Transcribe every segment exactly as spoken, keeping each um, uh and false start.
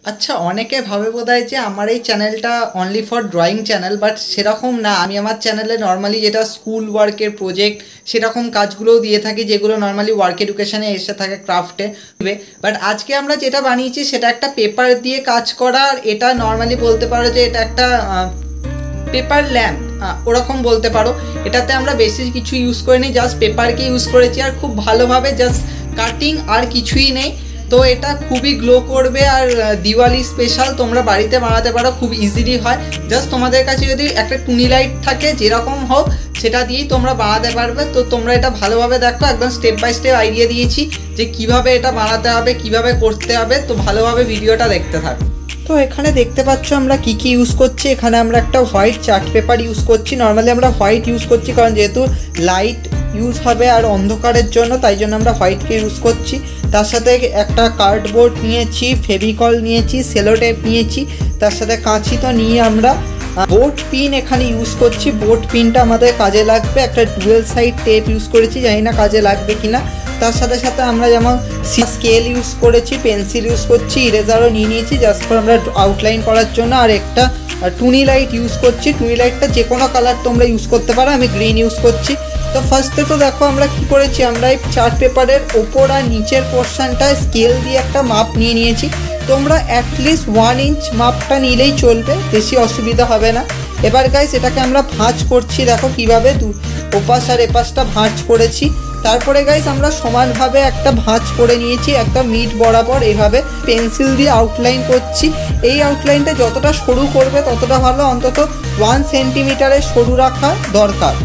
আচ্ছা, অনেকে ভাবে বোধহয় যে আমার এই চ্যানেলটা only for drawing channel, but সেরকম না। আমি আমার চ্যানেলে নর্মালি যেটা স্কুল ওয়ার্কের প্রজেক্ট সেরকম কাজগুলোও দিয়ে থাকি, যেগুলো নর্মালি ওয়ার্ক এডুকেশনে এসে থাকে ক্রাফটে। বাট আজকে আমরা যেটা বানিয়েছি সেটা একটা পেপার দিয়ে কাজ করা, আর এটা নর্মালি বলতে পারো যে এটা একটা পেপার ল্যাম্প ওরকম বলতে পারো। এটাতে আমরা বেশি কিছু ইউজ করিনি, জাস্ট পেপারকে ইউজ করেছি আর খুব ভালোভাবে জাস্ট কাটিং, আর কিছুই নেই। তো এটা খুবই গ্লো করবে আর দিওয়ালি স্পেশাল তোমরা বাড়িতে বানাতে পারো, খুব ইজিলি হয়। জাস্ট তোমাদের কাছে যদি একটা টুনি লাইট থাকে যেরকম হোক সেটা দিয়েই তোমরা বানাতে পারবে। তো তোমরা এটা ভালোভাবে দেখো, একদম স্টেপ বাই স্টেপ আইডিয়া দিয়েছি যে কিভাবে এটা বানাতে হবে, কিভাবে করতে হবে। তো ভালোভাবে ভিডিওটা দেখতে থাকো। তো এখানে দেখতে পাচ্ছ আমরা কি কি ইউজ করছি। এখানে আমরা একটা হোয়াইট চার্ট পেপার ইউজ করছি। নর্মালি আমরা হোয়াইট ইউজ করছি কারণ যেহেতু লাইট ইউজ হবে আর অন্ধকারের জন্য, তাই জন্য আমরা হোয়াইটকে ইউজ করছি। তার সাথে একটা কার্ডবোর্ড নিয়েছি, ফেভিকল নিয়েছি, সেলো টেপ নিয়েছি, তার সাথে কাঁচি তো নিয়ে আমরা বোট পিন এখানে ইউজ করছি। বোট পিনটা আমাদের কাজে লাগবে। একটা ডুয়েল সাইড টেপ ইউজ করেছি, জানি না কাজে লাগবে কিনা। তার সাথে সাথে আমরা যেমন স্কেল ইউজ করেছি, পেন্সিল ইউজ করছি, ইরেজারও নিয়ে নিয়েছি জাস্ট ফর আমরা আউটলাইন করার জন্য। আর একটা টুনি লাইট ইউজ করছি। টুনি লাইটটা যে কোনো কালার তোমরা ইউজ করতে পারো, আমি গ্রিন ইউজ করছি। তো ফার্স্টে তো দেখো আমরা কি করেছি, আমরা এই চার্ট পেপারের ওপর আর নিচের পোর্শনটায় স্কেল দিয়ে একটা মাপ নিয়ে নিয়েছি। তোমরা অ্যাটলিস্ট ওয়ান ইঞ্চ মাপটা নিলেই চলবে, বেশি অসুবিধা হবে না। এবার গাইস এটাকে আমরা ভাঁজ করছি, দেখো কিভাবে দু ওপাশ আর এপাশটা ভাঁজ করেছি। তারপরে গাইস আমরা সমানভাবে একটা ভাঁজ করে নিয়েছি, একটা মিড বরাবর এইভাবে পেন্সিল দিয়ে আউটলাইন করছি। এই আউটলাইনটা যতটা সরু করবে ততটা ভালো, অন্তত ওয়ান সেন্টিমিটারের সরু রাখা দরকার।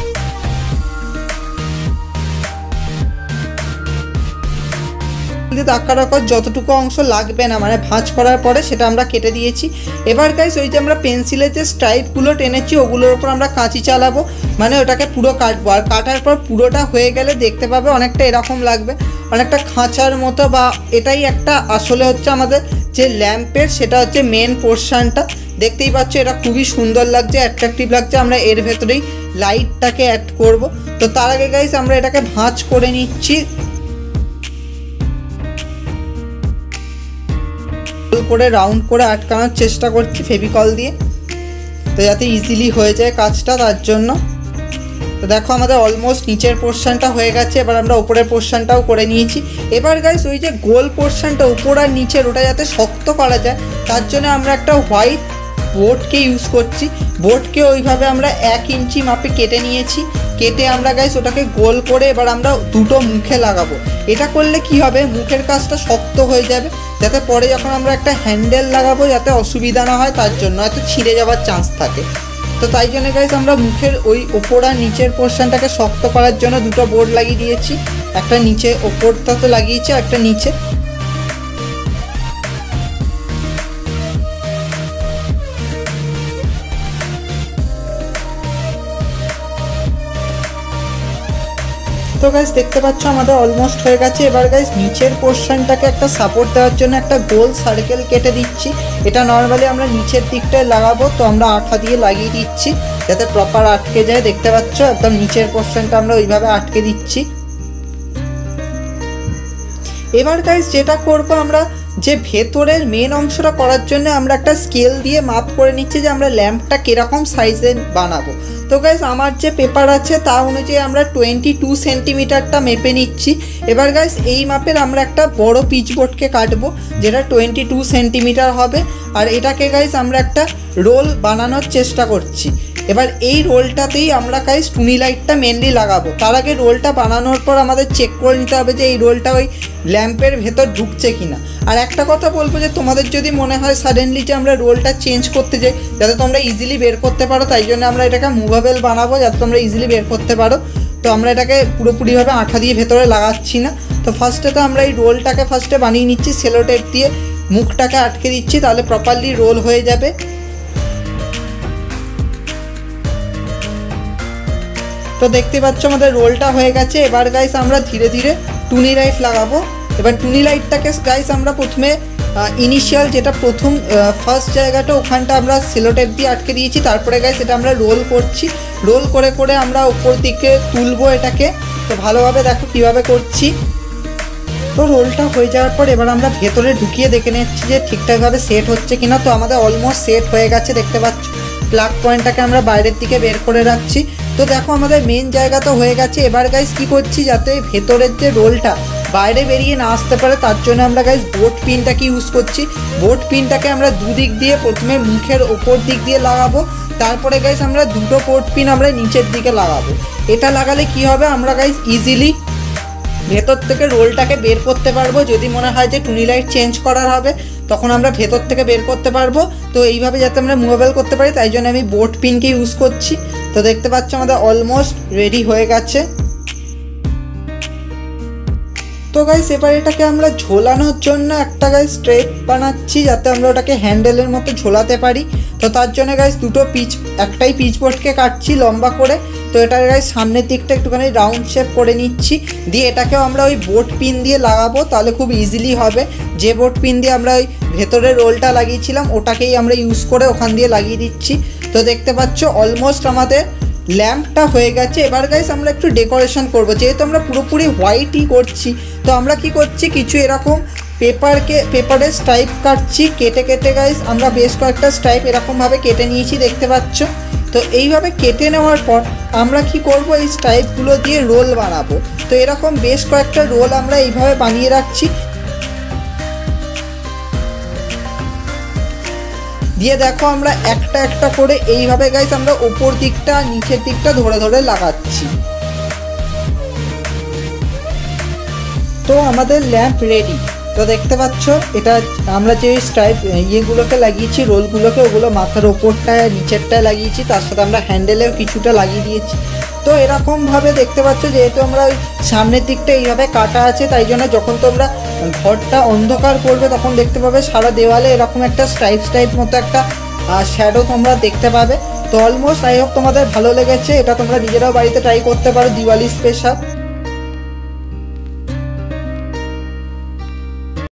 দাগ রাখার যতটুকু অংশ লাগবে না, মানে ভাঁজ করার পরে সেটা আমরা কেটে দিয়েছি। এবার গাইস ওই যে আমরা পেন্সিলের যে স্ট্রাইপগুলো টেনেছি ওগুলোর উপর আমরা কাঁচি চালাবো, মানে ওটাকে পুরো কাটবো। আর কাটার পর পুরোটা হয়ে গেলে দেখতে পাবে অনেকটা এরকম লাগবে, অনেকটা খাঁচার মতো। বা এটাই একটা আসলে হচ্ছে আমাদের যে ল্যাম্পের, সেটা হচ্ছে মেন পোর্শনটা। দেখতেই পাচ্ছ এটা খুবই সুন্দর লাগছে, অ্যাট্রাকটিভ লাগছে। আমরা এর ভেতরেই লাইটটাকে অ্যাড করব। তো তার আগে গাইস আমরা এটাকে ভাঁজ করে নিচ্ছি, করে রাউন্ড করে আটকানোর চেষ্টা করছি ফেভিকল দিয়ে, তো যাতে ইজিলি হয়ে যায় কাজটা, তার জন্য। তো দেখো আমাদের অলমোস্ট নিচের পোর্শনটা হয়ে গেছে। এবার আমরা উপরের পোর্শনটাও করে নিয়েছি। এবার গাইস ওই যে গোল পোর্শনটা উপর আর নিচের, ওটা যাতে শক্ত করা যায় তার জন্য আমরা একটা হোয়াইট বোর্ডকে ইউজ করছি। বোর্ডকে ওইভাবে আমরা এক ইঞ্চি মাপে কেটে নিয়েছি। কেটে আমরা গাইস ওটাকে গোল করে এবার আমরা দুটো মুখে লাগাবো। এটা করলে কি হবে, মুখের কাজটা শক্ত হয়ে যাবে, যাতে পরে যখন আমরা একটা হ্যান্ডেল লাগাবো যাতে অসুবিধা না হয়, তার জন্য হয়তো ছিঁড়ে যাওয়ার চান্স থাকে। তো তাই জন্য গাইস আমরা মুখের ওই ওপর আর নিচের পোর্শনটাকে শক্ত করার জন্য দুটো বোর্ড লাগিয়ে দিয়েছি। একটা নিচে, ওপরটা তো লাগিয়েছি, একটা নিচে। তো গাইস দেখতে পাচ্ছ আমাদের অলমোস্ট হয়ে গেছে। এবার গাইস নিচের পোর্শনটাকে একটা সাপোর্ট দেওয়ার জন্য একটা গোল সার্কেল কেটে দিচ্ছি। এটা নর্মালি আমরা নিচের দিকটায় লাগাবো, তো আমরা আঠা দিয়ে লাগিয়ে দিচ্ছি যাতে প্রপার আটকে যায়। দেখতে পাচ্ছ একদম নিচের পোর্শনটা আমরা ওইভাবে আটকে দিচ্ছি। এবার গাইস যেটা করবো, আমরা যে ভেতরের মেন অংশটা করার জন্য আমরা একটা স্কেল দিয়ে মাপ করে নিচ্ছি যে আমরা ল্যাম্পটা কীরকম সাইজের বানাবো। তো গাইস আমার যে পেপার আছে তা অনুযায়ী আমরা টোয়েন্টি টু সেন্টিমিটারটা মেপে নিচ্ছি। এবার গাইস এই মাপের আমরা একটা বড় পিচবোর্ডকে কাটবো যেটা টোয়েন্টি টু সেন্টিমিটার হবে। আর এটাকে গাইস আমরা একটা রোল বানানোর চেষ্টা করছি। এবার এই রোলটাতেই আমরা গাইস টুনি লাইটটা মেনলি লাগাবো। তার আগে রোলটা বানানোর পর আমাদের চেক করে নিতে হবে যে এই রোলটা ওই ল্যাম্পের ভেতর ঢুকছে কিনা। আর একটা কথা বলবো যে তোমাদের যদি মনে হয় সাডেনলি যে আমরা রোলটা চেঞ্জ করতে যাই যাতে তোমরা ইজিলি বের করতে পারো, তাই জন্য আমরা এটাকে মুভেবল বানাবো যাতে তোমরা ইজিলি বের করতে পারো। তো আমরা এটাকে পুরোপুরিভাবে আঠা দিয়ে ভেতরে লাগাচ্ছি না। তো ফার্স্টে তো আমরা এই রোলটাকে ফার্স্টে বানিয়ে নিচ্ছি, সেলো টেপ দিয়ে মুখটাকে আটকে দিচ্ছি, তাহলে প্রপারলি রোল হয়ে যাবে। তো দেখতে পাচ্ছ আমাদের রোলটা হয়ে গেছে। এবার গাইস আমরা ধীরে ধীরে টুনি লাইট লাগাবো। এবার টুনি লাইটটাকে গাইস আমরা প্রথমে ইনিশিয়াল যেটা প্রথম ফার্স্ট জায়গাটা ওখানটা আমরা সেলো টেপ দিয়ে আটকে দিয়েছি। তারপরে গাইস এটা আমরা রোল করছি, রোল করে করে আমরা উপর দিকে তুলবো এটাকে। তো ভালোভাবে দেখো কীভাবে করছি। তো রোলটা হয়ে যাওয়ার পর এবার আমরা ভেতরে ঢুকিয়ে দেখে নিচ্ছি যে ঠিকঠাকভাবে সেট হচ্ছে কিনা। তো আমাদের অলমোস্ট সেট হয়ে গেছে, দেখতে পাচ্ছ। প্লাগ পয়েন্টটাকে আমরা বাইরের দিকে বের করে রাখছি। তো দেখো আমাদের মেন জায়গা তো হয়ে গেছে। এবার গাইস কি করছি, যাতে ভেতরের যে রোলটা বাইরে বেরিয়ে না আসতে পারে তার জন্য আমরা গাইস বোট পিনটাকে ইউজ করছি। বোট পিনটাকে আমরা দুদিক দিয়ে প্রথমে মুখের ওপর দিক দিয়ে লাগাবো, তারপরে গাইস আমরা দুটো বোট পিন আমরা নিচের দিকে লাগাবো। এটা লাগালে কি হবে, আমরা গাইস ইজিলি ভেতর থেকে রোলটাকে বের করতে পারবো। যদি মনে হয় যে টুনি লাইট চেঞ্জ করার হবে তখন আমরা ভেতর থেকে বের করতে পারবো। তো এইভাবে যাতে আমরা মুভেবল করতে পারি তাই জন্য আমি বোট পিনকে ইউজ করছি। তো দেখতে পাচ্ছ আমাদের অলমোস্ট রেডি হয়ে গেছে। তো গাইস এবার এটাকে আমরা ঝোলানোর জন্য একটা গাইস স্ট্রেপ বানাচ্ছি, যাতে আমরা ওটাকে হ্যান্ডেলের মতো ঝোলাতে পারি। তো তার জন্য গাইস দুটো পিচ একটাই পিচ বোর্ডকে কাটছি লম্বা করে। তো এটার গাইস সামনের দিকটা একটুখানি রাউন্ড শেপ করে নিচ্ছি, দিয়ে এটাকেও আমরা ওই বোট পিন দিয়ে লাগাবো, তাহলে খুব ইজিলি হবে। যে বোট পিন দিয়ে আমরা ওই ভেতরে রোলটা লাগিয়েছিলাম ওটাকেই আমরা ইউজ করে ওখান দিয়ে লাগিয়ে দিচ্ছি। তো দেখতে পাচ্ছ অলমোস্ট আমাদের ল্যাম্পটা হয়ে গেছে। এবার গাইস আমরা একটু ডেকোরেশন করব, যেহেতু আমরা পুরোপুরি হোয়াইটই করছি। তো আমরা কি করছি, কিছু এরকম পেপারকে পেপারের স্ট্রাইপ কাটছি, কেটে কেটে গাইস আমরা বেশ কয়েকটা স্ট্রাইপ এরকমভাবে কেটে নিয়েছি, দেখতে পাচ্ছ। তো এইভাবে কেটে নেওয়ার পর আমরা কি করব, এই স্ট্রাইপগুলো দিয়ে রোল বানাবো। তো এরকম বেশ কয়েকটা রোল আমরা এইভাবে বানিয়ে রাখছি, দিয়ে দেখো আমরা একটা একটা করে এইভাবে গাইস আমরা উপর দিকটা নিচের দিকটা ধরে ধরে লাগাচ্ছি। তো আমাদের ল্যাম্প রেডি। তো দেখতে পাচ্ছ এটা আমরা যে স্ট্রাইপ ইয়েগুলোকে লাগিয়েছি রোলগুলোকে, ওগুলো মাথার ওপরটায় নিচেরটায় লাগিয়েছি, তার সাথে আমরা হ্যান্ডেলেও কিছুটা লাগিয়ে দিয়েছি। তো এরকমভাবে দেখতে পাচ্ছ, যেহেতু আমরা ওই সামনের দিকটা এইভাবে কাটা আছে তাই জন্য যখন তোমরা ঘরটা অন্ধকার করবে তখন দেখতে পাবে সারা দেওয়ালে এরকম একটা স্ট্রাইপ স্ট্রাইপ মতো একটা শ্যাডো তোমরা দেখতে পাবে। তো অলমোস্ট আই হোপ তোমাদের ভালো লেগেছে। এটা তোমরা নিজেরাও বাড়িতে ট্রাই করতে পারো দিওয়ালি স্পেশাল।